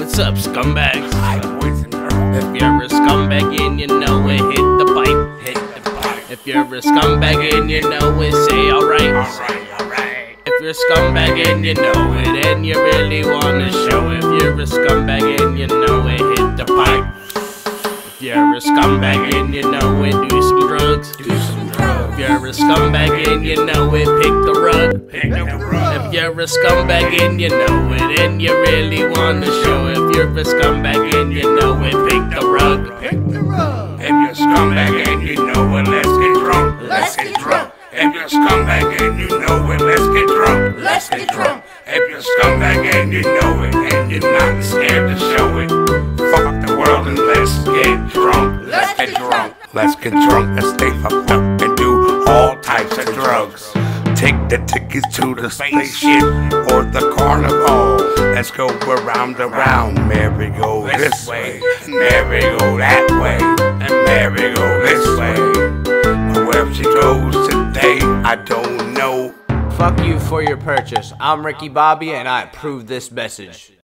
What's up, scumbags? Hi, boys and girls. If you're a scumbag and you know it, hit the pipe. Hit the pipe. If you're a scumbag and you know it, say alright. Alright. If you're a scumbag and you know it, and you really wanna show it. If you're a scumbag and you know it, hit the pipe. If you're a scumbag and you know it, do some drugs. Do some drugs. If you're a scumbag and you know it, pick the rug. Pick the rug. If you're a scumbag and you know it, and you really wanna show it. If you're a scumbag and you know it, pick the rug. Pick the rug. If you're a scumbag and you know it, let's get drunk. Let's get drunk. If you're a scumbag and you know it, let's get drunk. Let's get drunk. If you're a scumbag and you know it, and you're not scared to show it, fuck the world and let's get drunk. Let's get drunk. Let's get drunk. Let's stay fucked up and do all types of drugs. Take the tickets to the spaceship or the carnival. Let's go around, merry-go this way, merry-go that way, and merry-go this way. Where she goes today, I don't know. Fuck you for your purchase. I'm Ricky Bobby and I approve this message.